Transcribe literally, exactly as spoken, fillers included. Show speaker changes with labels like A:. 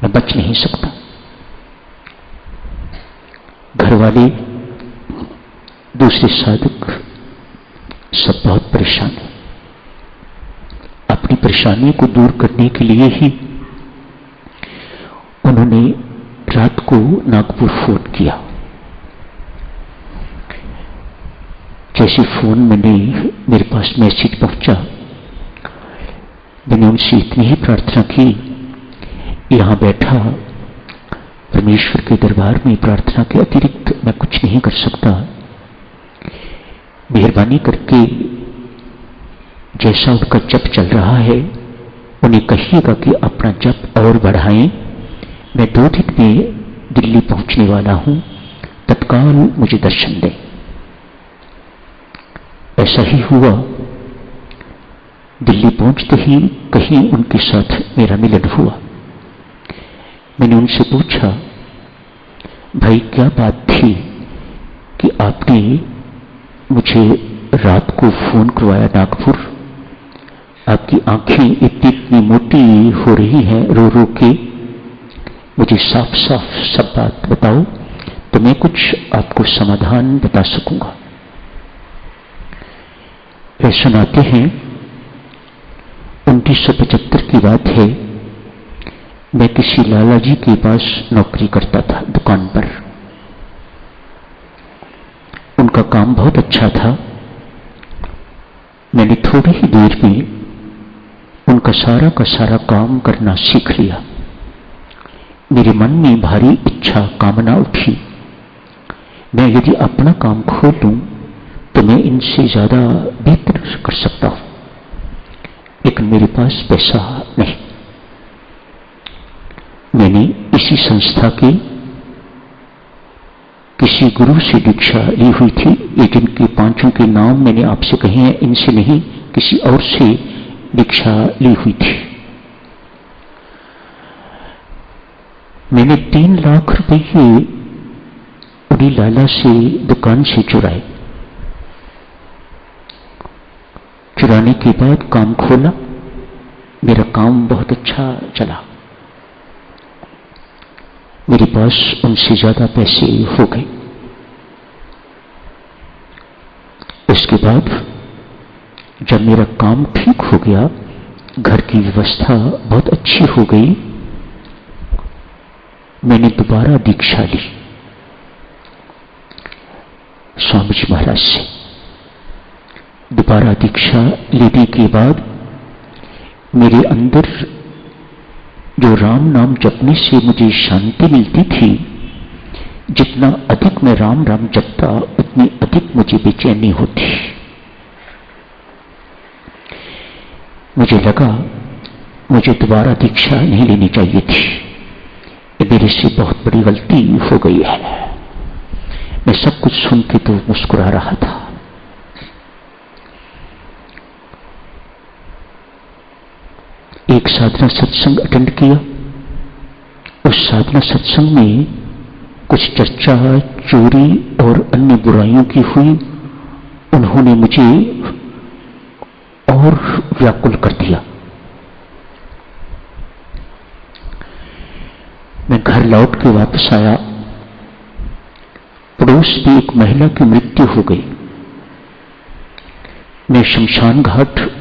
A: मैं बच नहीं सकता। घर वाले, दूसरे साधक सब बहुत परेशान हैं। अपनी परेशानी को दूर करने के लिए ही उन्होंने रात को नागपुर फोन किया। जैसे फोन मैंने मेरे पास मैसेज पहुंचा, मैंने उनसे इतनी ही प्रार्थना की, यहां बैठा परमेश्वर के दरबार में प्रार्थना के अतिरिक्त मैं कुछ नहीं कर सकता। मेहरबानी करके जैसा उनका जप चल रहा है उन्हें कहिएगा कि अपना जप और बढ़ाएं। मैं दो दिन में दिल्ली पहुंचने वाला हूं, तत्काल मुझे दर्शन दें। ऐसा ही हुआ। दिल्ली पहुंचते ही कहीं उनके साथ मेरा मिलन हुआ। मैंने उनसे पूछा, भाई क्या बात थी कि आपने मुझे रात को फोन करवाया नागपुर? आपकी आंखें इतनी इतनी मोटी हो रही हैं रो रो के, मुझे साफ साफ सब बात बताओ तो मैं कुछ आपको समाधान बता सकूंगा। वे सुनाते हैं, उन्नीस सौ पचहत्तर की बात है। मैं किसी लाला जी के पास नौकरी करता था दुकान पर। उनका काम बहुत अच्छा था। मैंने थोड़ी ही देर में उनका सारा का सारा काम करना सीख लिया। मेरे मन में भारी इच्छा कामना उठी, मैं यदि अपना काम खोल लूं तो मैं इनसे ज्यादा बेहतर कर सकता हूं, लेकिन मेरे पास पैसा नहीं। मैंने इसी संस्था के किसी गुरु से दीक्षा ली हुई थी, लेकिन के पांचों के नाम मैंने आपसे कहे हैं, इनसे नहीं, किसी और से दीक्षा ली हुई थी। मैंने तीन लाख रुपये उन्हीं लाला से दुकान से चुराए। चुराने के बाद काम खोला, मेरा काम बहुत अच्छा चला। मेरे पास उनसे ज्यादा पैसे हो गए। उसके बाद जब मेरा काम ठीक हो गया, घर की व्यवस्था बहुत अच्छी हो गई, मैंने दोबारा दीक्षा ली स्वामी जी महाराज से। दोबारा दीक्षा लेने के बाद मेरे अंदर जो राम नाम जपने से मुझे शांति मिलती थी, जितना अधिक मैं राम राम जपता उतनी अधिक मुझे बेचैनी होती। मुझे लगा मुझे दोबारा दीक्षा नहीं लेनी चाहिए थी, ये मेरे से बहुत बड़ी गलती हो गई है। मैं सब कुछ सुन के तो मुस्कुरा रहा था। एक साधना सत्संग अटेंड किया। उस साधना सत्संग में कुछ चर्चा चोरी और अन्य बुराइयों की हुई। उन्होंने मुझे और व्याकुल कर दिया। मैं घर लौट के वापस आया। पड़ोस में एक महिला की मृत्यु हो गई। मैं शमशान घाट